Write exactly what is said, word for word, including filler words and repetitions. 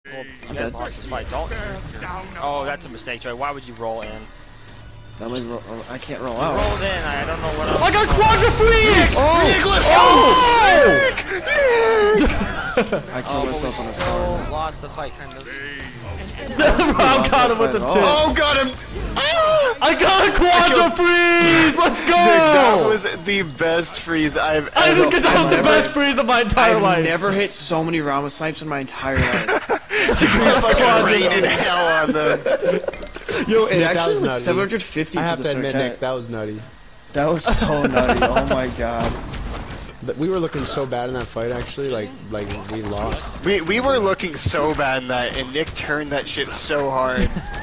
Well, you guys lost this fight, don't you? Oh, that's a mistake, Joey. Why would you roll in? That was ro I can't roll You out. rolled in. I don't know what else. I got Quadra Freak! Oh! Oh! I killed Oh, myself but on we the still stars. lost the fight, kind of. Rob got him with the tip. Oh, got him! I got a Quadra Freeze! Let's go! That was the best freeze I've I ever think that was the best freeze of my entire I've life. never hit so many Rama snipes in my entire life. You fucking rated hell on them. Yo, it Nick, that actually was was nutty. seven hundred fifty I to have the to admit, circuit. Nick, that was nutty. That was so nutty. Oh my god. Th- We were looking so bad in that fight, actually. Like, like we lost. We we were looking so bad in that, and Nick turned that shit so hard.